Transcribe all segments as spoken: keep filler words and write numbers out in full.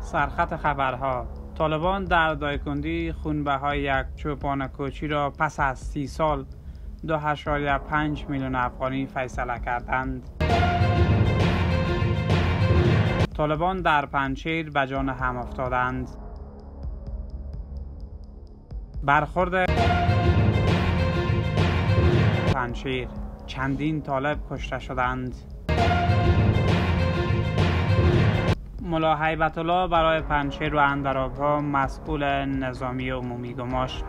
سرخط خبرها: طالبان در دایکندی خونبهای یک چوپان کوچی را پس از سی سال دو اشاریه پنج میلیون افغانی فیصله کردند. طالبان در پنجشیر به جان هم افتادند. برخورد پنجشیر: چندین طالب کشته شدند. ملا هیبت الله برای پنجشیر و اندرابها مسئول نظامی عمومی گماشت.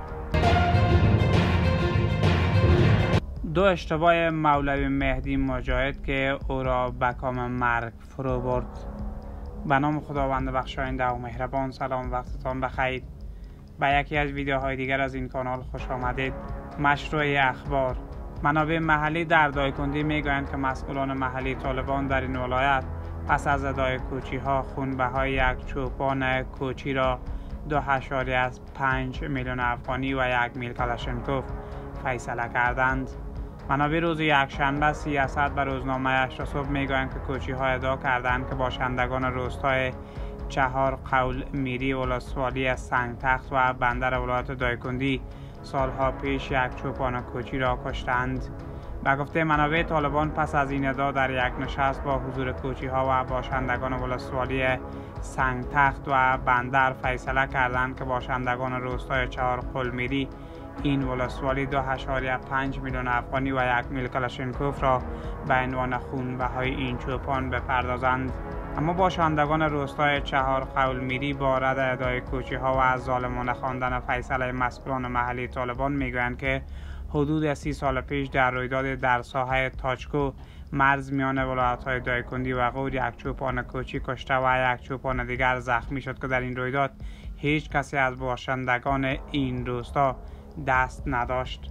دو اشتباه مولوی مهدی مجاهد که او را به کام مرگ فرو برد. به نام خداوند بخشاینده و مهربان. سلام، وقتتان بخیر. به یکی از ویدیوهای دیگر از این کانال خوش آمدید. مشروع اخبار: منابع محلی در دایکندی میگویند که مسئولان محلی طالبان در این ولایت پس از ادای کوچی ها خونبهای یک چوپان کوچی را دو اشاریه پنج میلیون افغانی و یک میل کلاشینکوف فیصله کردند. منابع روز یکشنبه سیاست به روزنامه هشت صبح میگویند که کوچی ها ادعا کردند که باشندگان روستای چهار قول میری ولسوالی سنگ تخت و بندر ولایت دایکندی سالها پیش یک چوپان کوچی را کشتند. به گفته منابع طالبان پس از این ادعا در یک نشست با حضور کوچی ها و باشندگان ولسوالی سنگ تخت و بندر فیصله کردند که باشندگان روستای چهار قول میری این ولسوالی دو اشاریه پنج میلیون افغانی و یک میل کلاشینکوف را به عنوان خونبهای این چوپان بپردازند. اما باشندگان روستای چهار قول میری با رد ادای کوچی ها و از ظالمانه خواندن فیصله مسئولان محلی طالبان میگویند که حدود سی سال پیش در رویداد در ساحه تاچکو مرز میان ولایت های دایکندی و غور یک چوپان کوچی کشته و یک چوپان دیگر زخمی شد که در این رویداد هیچ کسی از باشندگان این روستا دست نداشت.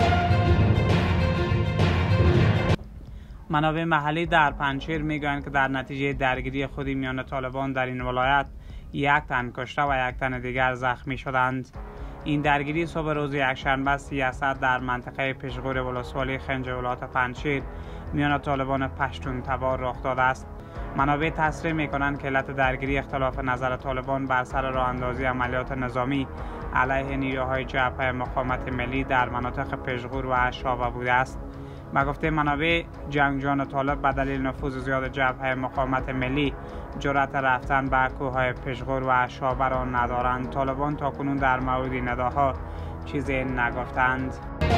منابع محلی در پنجشیر میگویند که در نتیجه درگیری خودی میان طالبان در این ولایت یک تن کشته و یک تن دیگر زخمی شدند. این درگیری صبح روز یکشنبه سیاست در منطقه پیشغور ولسوالی خنج ولایت پنجشیر میان طالبان پشتون تبار رخ داده است. منابع تصریح میکنند که علت درگیری اختلاف نظر طالبان بر سر راه اندازی عملیات نظامی علیه نیروهای جبهه مقاومت ملی در مناطق پیشغور و شابه بوده است. به گفته منابع جنگجویان طالب به دلیل نفوذ زیاد جبهه مقاومت ملی جرأت رفتن به کوههای پیشغور و شابه را ندارند. طالبان تاکنون در مورد این ادعاها چیزی نگفتند.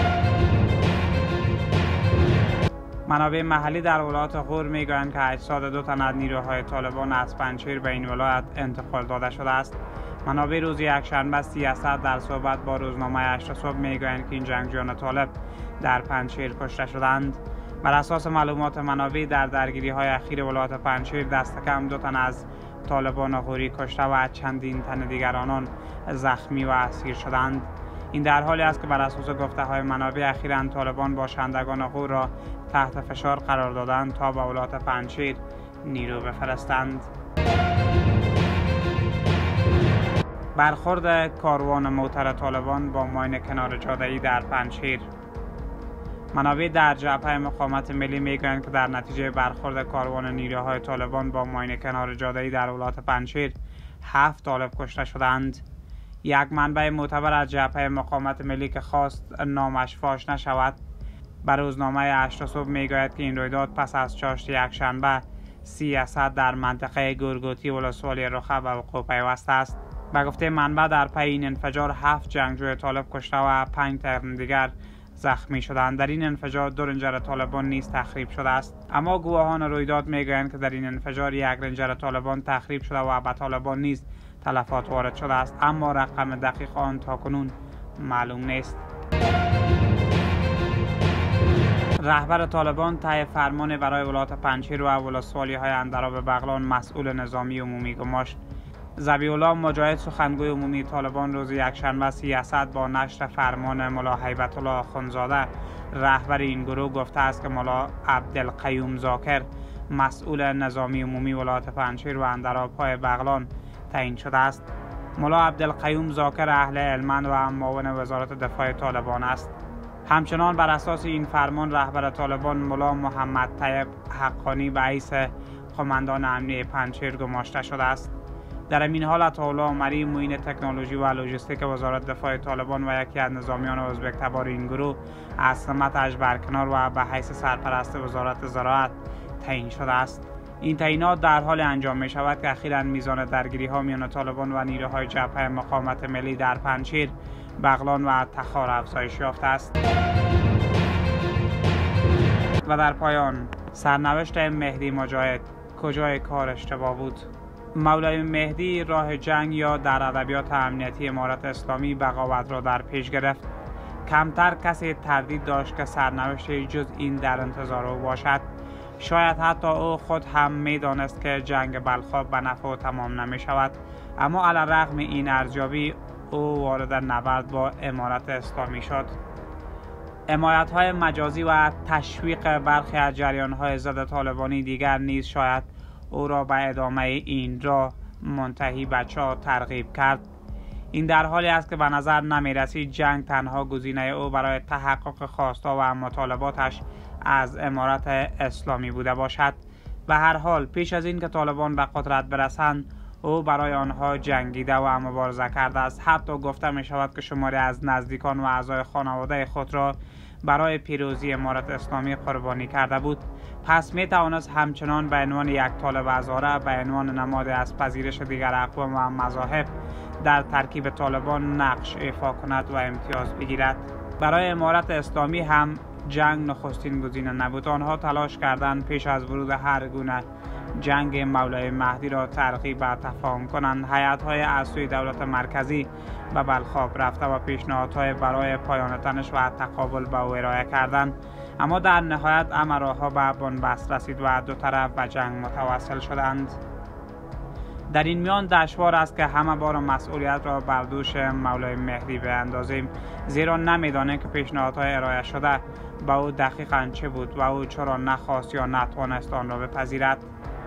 منابع محلی در ولایت غور میگویند که اجساد دو تن از نیروهای طالبان از پنجشیر به این ولایت انتقال داده شده است. منابع روز یکشنبه سیاست در صحبت با روزنامه هشت صبح میگویند که این جنگجویان طالب در پنجشیر کشته شدند. بر اساس معلومات منابع در درگیری های اخیر ولایت پنجشیر دست کم دو تن از طالبان غوری کشته و چندین تن دیگر آنان زخمی و اسیر شدند. این در حالی است که بر اساس گفته های منابع اخیراً طالبان باشندگان غور را تحت فشار قرار دادند تا به ولایت پنجشیر نیرو بفرستند. برخورد کاروان موتر طالبان با ماین کنار جاده‌ای در پنجشیر: منابع در جبهه مقاومت ملی میگویند که در نتیجه برخورد کاروان نیروهای طالبان با ماین کنار جاده‌ای در ولایت پنجشیر هفت طالب کشته شدند. یک منبع معتبر از جبهه مقاومت ملی که خواست نامش فاش نشود بر روزنامه هشت صبح میگوید که این رویداد پس از چاشت یکشنبه سیاست در منطقه گورگوتی ولسوالی رخه به وقوع پیوسته است. به گفته منبع در پی این انفجار هفت جنگجوی طالب کشته و پنج تن دیگر زخمی شدند. در این انفجار دو رنجر طالبان نیز تخریب شده است. اما گواهان رویداد میگویند که در این انفجار یک رنجر طالبان تخریب شده و به طالبان نیز تلفات وارد شده است، اما رقم دقیق آن تاکنون معلوم نیست. رهبر طالبان طی فرمان برای ولایت پنجشیر و ولسوالی های اندراب بغلان مسئول نظامی عمومی گماشت. ذبیح الله مجاهد سخنگوی عمومی طالبان روز یکشنبه سیاست با نشر فرمان ملا هیبت الله آخونزاده رهبر این گروه گفته است که ملا عبدالقیوم زاکر مسئول نظامی عمومی ولایت پنجشیر و اندراب های بغلان تعیین شده است. ملا عبدالقیوم زاکر اهل هلمند و معاون وزارت دفاع طالبان است. همچنان بر اساس این فرمان رهبر طالبان ملا محمد طیب حقانی به حیث قماندان امنیه پنجشیر گماشته شده است. در این حال عطاالله عمری معین تکنولوژی و لوجستیک وزارت دفاع طالبان و یکی از نظامیان ازبک تبار این گروه از سمتش برکنار و به حیث سرپرست وزارت زراعت تعیین شده است. این تعیینات در حال انجام می شود که اخیراً میزان درگیری ها میان طالبان و نیروهای جبهه مقاومت ملی در پنجشیر، بغلان و تخار افزایش یافته است. و در پایان سرنوشت مهدی مجاهد، کجای کار اشتباه بود؟ مولوی مهدی راه جنگ یا در ادبیات امنیتی امارت اسلامی بغاوت را در پیش گرفت. کمتر کسی تردید داشت که سرنوشت جز این در انتظار او باشد. شاید حتی او خود هم می دانست که جنگ بلخاب به نفع او تمام نمی شود، اما علی رغم این ارزیابی او وارد نبرد با امارت اسلامی شد. حمایت های مجازی و تشویق برخی از جریان های ضد طالبانی دیگر نیز شاید او را به ادامه این راه منتهی به چاه ترغیب کرد. این در حالی است که به نظر نمی رسید جنگ تنها گزینه او برای تحقق خواسته و مطالباتش از امارت اسلامی بوده باشد. به هر حال پیش از این که طالبان به قدرت برسند او برای آنها جنگیده و مبارزه کرده است. حتی گفته می شود که شماری از نزدیکان و اعضای خانواده خود را برای پیروزی امارت اسلامی قربانی کرده بود. پس می توانست همچنان به عنوان یک طالب هزاره به عنوان نماد از پذیرش دیگر اقوام و مذاهب در ترکیب طالبان نقش ایفا کند و امتیاز بگیرد. برای امارت اسلامی هم جنگ نخستین گزینه نبود. آنها تلاش کردند پیش از ورود هر گونه جنگ مولوی مهدی را ترغیب و تفاهم کنند. هیئت‌های از سوی دولت مرکزی به بلخاب رفته و پیشنهادهای برای پایان تنش و تقابل به او ارائه کردند، اما در نهایت امرها به بنبست رسید و دو طرف به جنگ متوسل شدند. در این میان دشوار است که همه بار مسئولیت را بر دوش مولوی مهدی بیندازیم، زیرا نمیدانیم که پیشنهادهای ارائه شده به او دقیقاً چه بود و او چرا نخواست یا نتوانست آن را بپذیرد.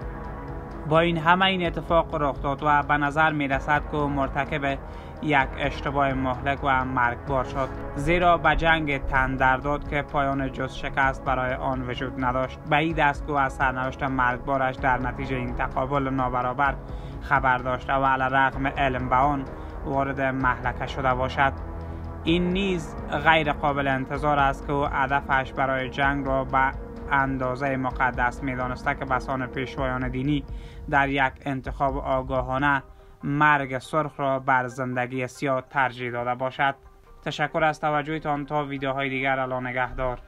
با این همه این اتفاق رخ داد و به نظر می رسد که مرتکب یک اشتباه مهلک و مرگبار شد، زیرا به جنگ تن در داد که پایان جز شکست برای آن وجود نداشت. بعید است که از سرنوشت مرگبارش در نتیجه این تقابل نابرابر خبر داشته و علی رغم علم به آن وارد مهلکه شده باشد. این نیز غیر قابل انتظار است که او هدفش برای جنگ را به اندازه مقدس می دانسته که بسان پیشوایان دینی در یک انتخاب آگاهانه مرگ سرخ را بر زندگی سیاه ترجیح داده باشد. تشکر از توجهتان. تا ویدیوهای دیگر، الله نگهدار.